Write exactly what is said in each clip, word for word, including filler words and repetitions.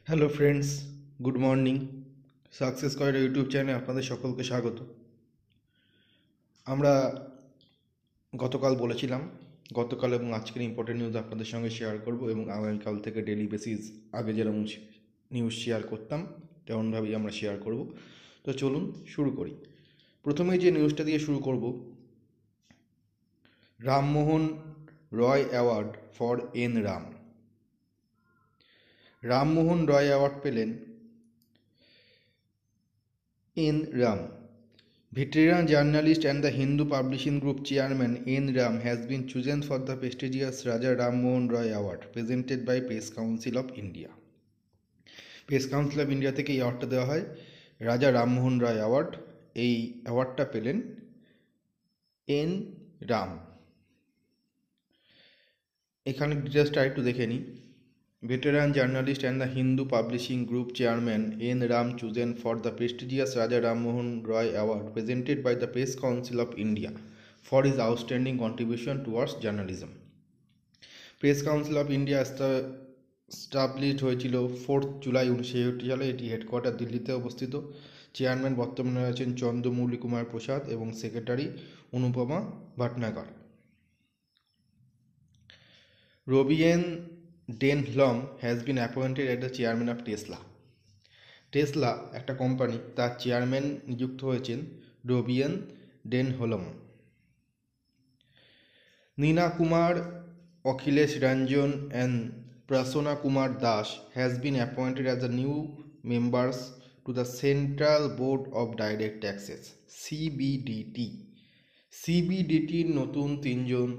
Hello friends, good morning. Success কয়রা YouTube চ্যানেলে আপনাদের সকলকে স্বাগত। আমরা গতকাল বলেছিলাম গতকাল এবং আজকের ইম্পর্টেন্ট নিউজ আপনাদের সঙ্গে শেয়ার করব এবং আগামীকাল থেকে ডেলি বেসিস আগে যেরকম নিউজ শেয়ার করতাম তেমনভাবেই আমরা শেয়ার করব। তো চলুন শুরু করি। প্রথমে যে নিউজটা দিয়ে শুরু করব, Rammohan Roy award for N Ram. Rammohan Roy award পেলেন N Ram. Veteran journalist and the Hindu Publishing Group chairman N. Ram has been chosen for the prestigious Raja Ram Mohan Roy Award presented by Press Council of India. Press Council of India থেকে এই অ্যাওয়ার্ডটা দেওয়া হয়, রাজা Rammohan Roy award. এই অ্যাওয়ার্ডটা পেলেন N Ram. এখানে ডিটেলসটা একটু দেখে নিই। Veteran journalist and the Hindu Publishing Group chairman N. Ram chosen for the prestigious Raja Ram Mohan Roy Award presented by the Press Council of India for his outstanding contribution towards journalism. Press Council of India established হয়েছিল fourth July উনিশশো ছেষট্টি সালে। এটি headquarter দিল্লিতে অবস্থিত। Chairman বর্তমানে আছেন চন্দ্রমৌলি কুমার প্রসাদ এবং secretary Anupama Bhatnagar. Robyn Denholm has been appointed as the chairman of Tesla. Tesla একটা কোম্পানি, তার চেয়ারম্যান নিযুক্ত হয়েছেন রবিয়েন ডেনহলম। Neena Kumar, Akhilesh Ranjan and Prasanna Kumar Das has been appointed as the new members to the Central Board of Direct Taxes C B D T. C B D T নতুন তিনজন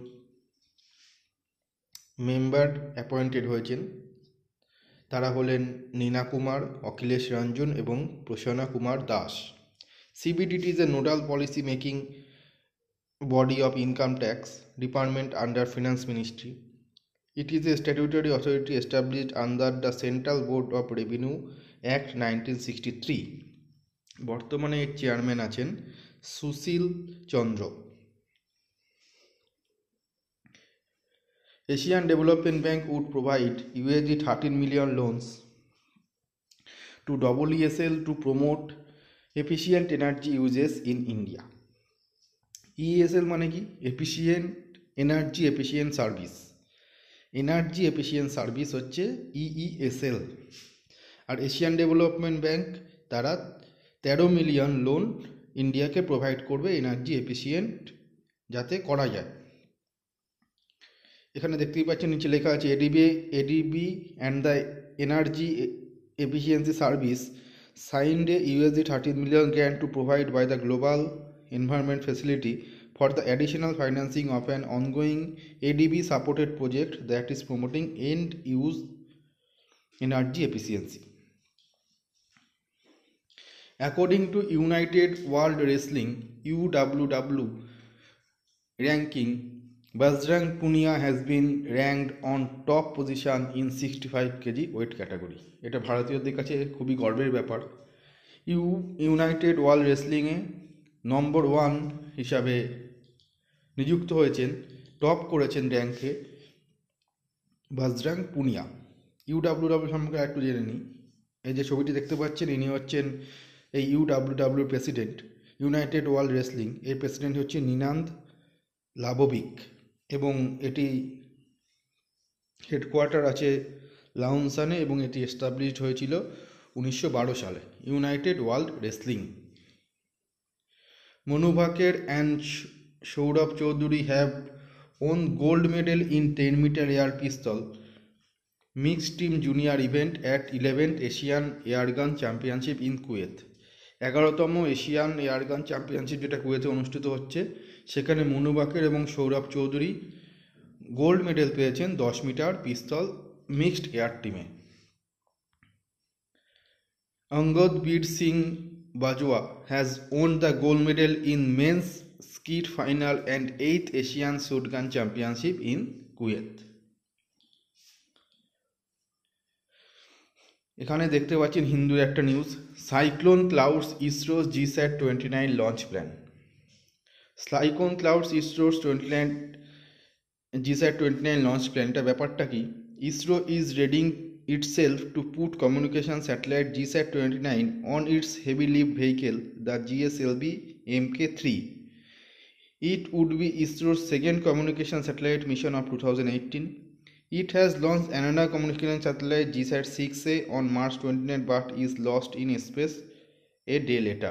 member appointed হয়েছেন। তারা হলেন নীনা কুমার, অখিলেশ রঞ্জন এবং Prasanna Kumar Das. CBDT is a nodal policy making body of income tax department under finance ministry. It is a statutory authority established under the central board of revenue act nineteen sixty three. বর্তমানে এর chairman আছেন সুশীল চন্দ্র। Asian Development Bank would provide U S D thirteen million loans to W E S L to promote efficient energy uses in India. E E S L মানে কি? Efficient Energy Efficient Service. Energy Efficient Service হচ্ছে E E S L। আর Asian development bank তারা তেরো million loan ইন্ডিয়াকে provide করবে energy efficient যাতে করা যায়। এখানে দেখতেই পাচ্ছেন নিচে লেখা আছে ADB ADB and the energy efficiency service signed a USD thirteen million grant to provide by the global environment facility for the additional financing of an ongoing ADB supported project that is promoting end use energy efficiency. According to United world Wrestling U W W ranking, Bajrang Punia has been ranked on top position in sixty-five kilograms weight category. এটা ভারতীয়দের কাছে খুবই গর্বের ব্যাপার। U United World রেসলিংয়ে নম্বর one হিসাবে নিযুক্ত হয়েছেন, টপ করেছেন র্যাঙ্কে বজরং পুনিয়া। ইউডাব্লিউডাব্লিউ সম্পর্কে একটু জেনে নিই। এই যে ছবিটি দেখতে পাচ্ছেন, ইনি হচ্ছেন এই ইউডাব্লিউডাব্লিউর প্রেসিডেন্ট। ইউনাইটেড ওয়ার্ল্ড রেসলিং এর প্রেসিডেন্ট হচ্ছে নিনান্দ লাবোভিক এবং এটি হেডকোয়ার্টার আছে লাউনসানে এবং এটি এস্টাবলিশড হয়েছিল উনিশশো বারো সালে। United world wrestling. Manu Bhaker and Saurabh Chaudhary have won gold medal in ten metre air pistol mixed team junior event at eleventh Asian airgun championship in Kuwait. এগারোতম এশিয়ান এয়ারগান চ্যাম্পিয়নশিপ যেটা কুয়েতে অনুষ্ঠিত হচ্ছে, সেখানে মনু বাকের এবং সৌরভ চৌধুরী গোল্ড মেডেল পেয়েছেন দশ মিটার পিস্তল মিক্সড এয়ার টিমে। Angad Veer Singh Bajwa has won the gold medal in men's skeet final and eighth Asian shotgun championship in Kuwait. এখানে দেখতে পাচ্ছেন হিন্দুর একটা news, cyclone clouds ISRO's GSAT twenty nine launch plan. Cyclone clouds ISRO's twenty nine GSAT twenty nine launch প্ল্যানটা ব্যাপারটা কি? ISRO is readying itself to put communication satellite G SAT twenty-nine on its heavy-lift vehicle, the G S L V M K three. It would be ISRO's second communication satellite mission of two thousand eighteen. It has launched another communication satellite G SAT six A on March twenty-ninth but is lost in space a day later.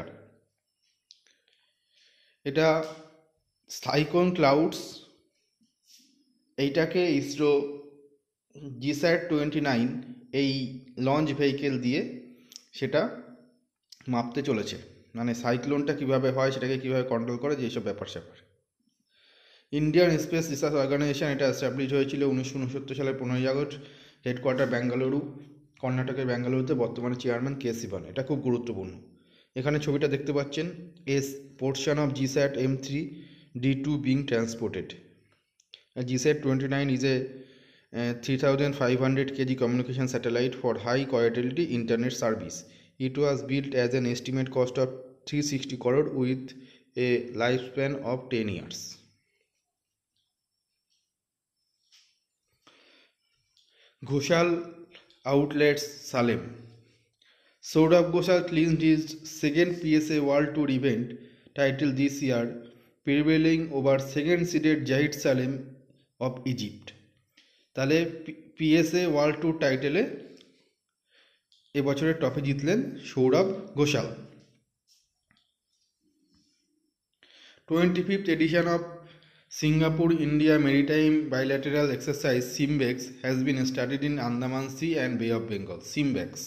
এটা cyclone clouds, এইটাকে ISRO GSAT twenty nine এই launch vehicle দিয়ে সেটা মাপতে চলেছে, মানে সাইক্লোনটা কিভাবে হয়, সেটাকে কিভাবে কন্ট্রোল করে, যেসব ব্যাপার স্যাপার। ইন্ডিয়ান স্পেস রিসার্চ অর্গানাইজেশন এটা এস্টাবলিশ হয়েছিল উনিশশো উনসত্তর সালের পনেরোই আগস্ট, হেডকোয়ার্টার বেঙ্গালুরু, কর্ণাটকের বেঙ্গালুরুতে, বর্তমানে চেয়ারম্যান কে শিবন। এটা খুব গুরুত্বপূর্ণ। এখানে ছবিটা দেখতে পাচ্ছেন, as portion of GSAT M three D two being transported. GSAT twenty nine is a three thousand five hundred kilograms communication satellite for high quality internet service. It was built as an estimate cost of three hundred sixty crore with a lifespan of ten years. Ghoshal outlets Salem. Saurabh Ghoshal clinched his second P S A World Tour event title this year, prevailing over second-seeded Zahid Salem of Egypt. তাহলে পিএসএ world tour টাইটেলে এবছরের trophy জিতলেন Saurav Ghosal. Twenty fifth edition of Singapore India maritime bilateral exercise SIMBEX has been studied in Andaman sea and bay of Bengal. SIMBEX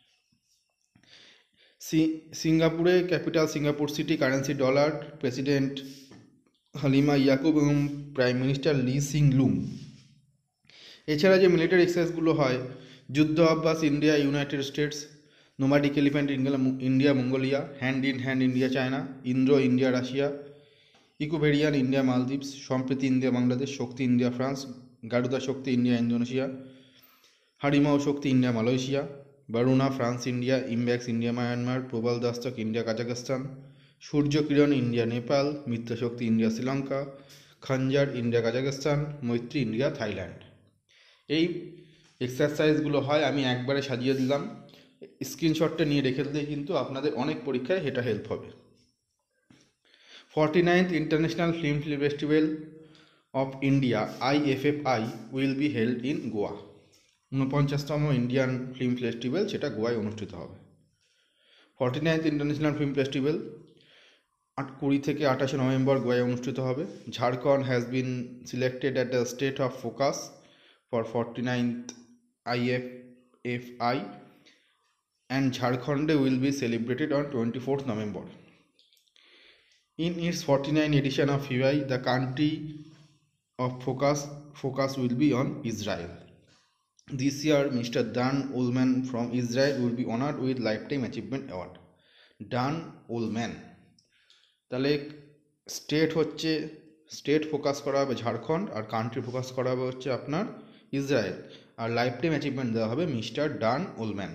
সিঙ্গাপুরে capital Singapore city, currency dollar, president Halima Yacob এবং prime minister Lee Hsien Loong. এছাড়া যে military এক্সারসাইজগুলো হয়, Yudh Abhyas India United States, nomadic elephant India Mongolia, hand in hand India China, Indra India Russia, Ekuverin India Maldives, Sampriti India Bangladesh, Shakti India France, Garuda Shakti India Indonesia, Harimau Shakti India Malaysia, Varuna France India, IMBEX India Myanmar, Prabal Dostyk India Kazakhstan, Surya Kiran India Nepal, Mitra Shakti India Sri Lanka, Khanjar India Kazakhstan, Maitree India Thailand. এই এক্সারসাইজগুলো হয়, আমি একবারে সাজিয়ে দিলাম, স্ক্রিনশটটা নিয়ে রেখে দিলে কিন্তু আপনাদের অনেক পরীক্ষায় এটা হেল্প হবে। Forty ninth international film festival of India I F F I will be held in Goa. ঊনপঞ্চাশতম ইন্ডিয়ান ফিল্ম ফেস্টিভ্যাল সেটা গোয়ায় অনুষ্ঠিত হবে। Forty ninth international film festival আট কুড়ি থেকে আঠাশে নভেম্বর গোয়ায় অনুষ্ঠিত হবে। Jharkhand has been selected at the state of focus for forty-ninth I F F I and Jharkhand will be celebrated on twenty-fourth November. In its forty-ninth edition of F I, the country of focus focus will be on Israel. This year, Mister Dan Ullman from Israel will be honored with Lifetime Achievement Award. Dan Ullman. তাহলে state হচ্ছে state focus করা হবে ঝাড়খণ্ড, আর country focus করা হবে হচ্ছে আপনার Israel, আর lifetime achievement দেওয়া হবে mister Dan Ullman.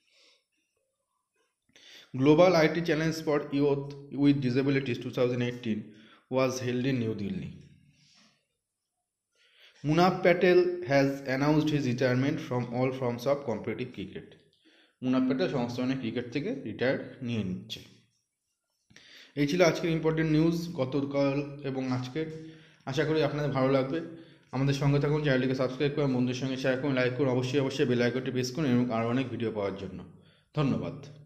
Global IT challenge for youth with disabilities two thousand eighteen was held in New Delhi. Munaf Patel has announced his retirement from all forms of competitive cricket. Munaf Patel সমস্ত ধরনের cricket থেকে retire নিয়ে নিচ্ছে। এই ছিল আজকের ইম্পর্টেন্ট নিউজ গতকাল এবং আজকের। আশা করি আপনাদের ভালো লাগবে। আমাদের সঙ্গে থাকুন, চ্যানেলটিকে সাবস্ক্রাইব করুন, বন্ধুদের সঙ্গে শেয়ার করুন, লাইক করুন, অবশ্যই অবশ্যই বেল আইকনটি প্রেস করুন এবং আরও অনেক ভিডিও পাওয়ার জন্য। ধন্যবাদ।